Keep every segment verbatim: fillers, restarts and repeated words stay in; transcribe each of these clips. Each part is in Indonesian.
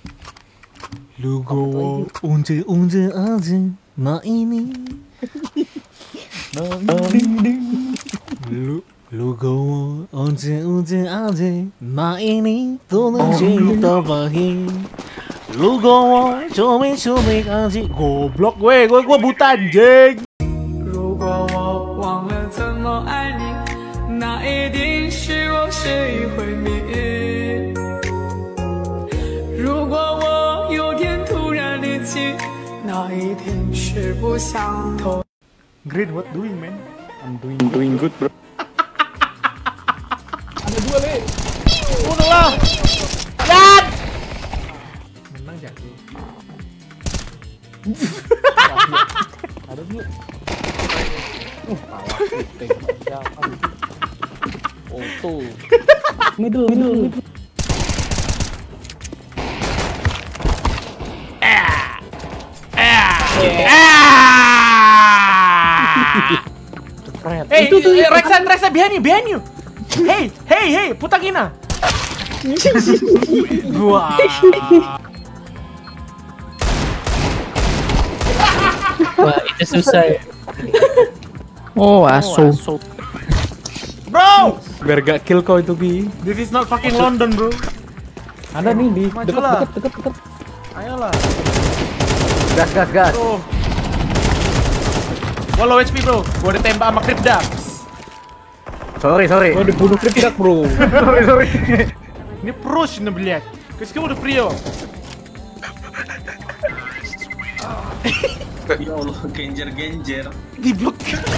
Lugo unje unje aja ma ini. Lu Lugo unje unje aja ma ini tolong cerita bahagia. Lugo coba coba aja goblok gue gue gue buta anjing. 如果我忘了怎么爱你，那一定是我失忆毁灭。如果我有天突然离奇，那一定是不相同。 Green, what doing, man? I'm doing I'm doing good, bro. Ada dua le. Udah lah. Dan. Menang jadi. Ada dua. Uh, awas ting. Siapa nih? Auto. Middle, middle, middle. Ah. Ah. Hey, itu tuh Rexa, Rexa behind you, behind you. Hey, hey, hey, Putagina. Gua. Wah, itu susah ya. Oh, asu. Bro, Biar gak kill kau itu, Gi. this is not fucking London, bro. Ada nih di Majulah. dekat dekat dekat dekat. Ayolah. Gas gas gas. Tuh. Gua low H P, bro. Gua ditembak sama Cryptdax. Sorry, sorry. Gua dibunuh Cryptdax, bro. Sorry, sorry. Не прочно, блядь. С кем ты приел? Ya Allah, genjer-genjer. Di blok.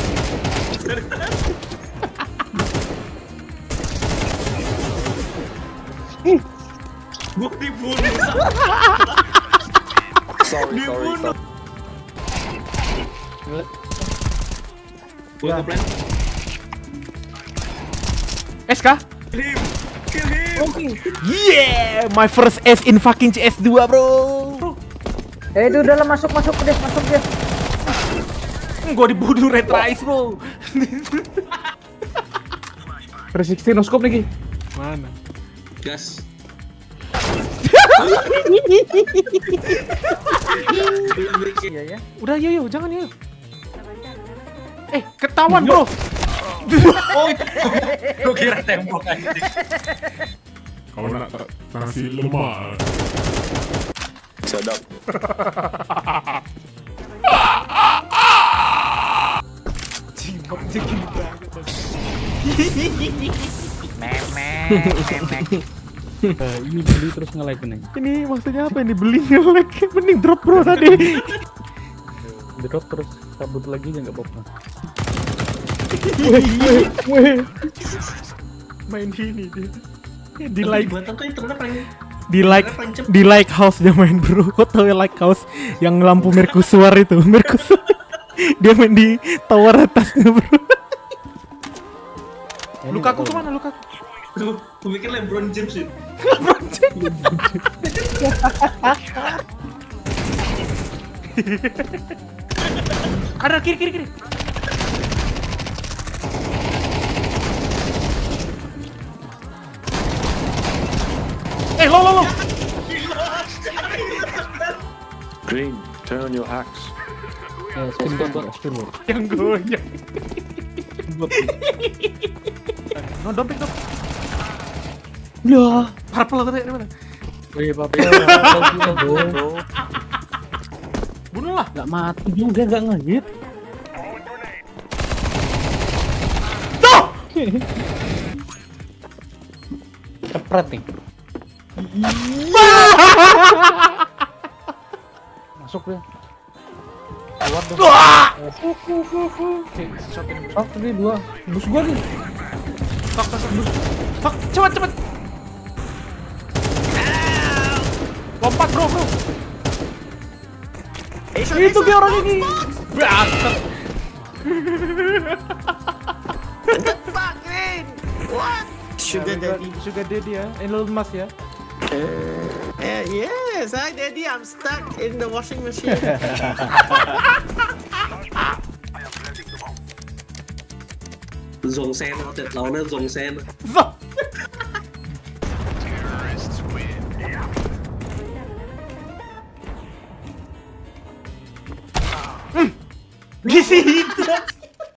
Gua dibunuh. Sorry, sorry, sorry. Gua ke plan. S K? Kill him. Kill him. Yeah, my first S in fucking C S two, bro. Eh, itu udah masuk masuk deh, masuk deh. Gua dibunuh Red Rise, bro. tiga sixty no scope nih, Gi. Mana? Gas. Iya ya. Udah, yuk, yuk, jangan yuk. Eh, ketahuan, bro. Oh, gua kira tembok anjing. Kau nak tak nasi lemak? Sedap. Cingkok jengking banget. Uh, ini beli terus nge-like nih. Ini maksudnya apa ini? Beli nge-lag? Mending drop, bro, tadi. Di drop terus kabut lagi ya nggak apa-apa. Weh, weh, weh. Main ini dia. Di like Batang tuh internet paling di like di like house dia main, bro. Kau tahu ya like house yang lampu Mercusuar itu? Mercusuar. Dia main di tower atasnya, bro. Lukaku kemana Lukaku? Aduh, gua mikir LeBron James sih. LeBron James. Ada kiri kiri kiri. Eh, lo lo lo. Green, turn on your axe. Ya, spin bot, spin bot. Yang goyang. No, don't pick, don't. Ya, Purple tadi di mana? weh, papa. Bunuh lah. Gak mati juga, gak ngehit. Tuh. Cepret nih. Masuk ya. Keluar dong. Wah. Oke, shot tadi dua. Bus gua nih. Tok tok bus. Tok, cepat cepat. Lompat, bro, bro. Itu dia orang ini. Berantem. Sugar daddy. Sugar daddy ya. Elon Musk ya. Uh, yes, hi daddy, I'm stuck in the washing machine. Dùng sen nó tuyệt lâu nữa, dùng sen. Di situ.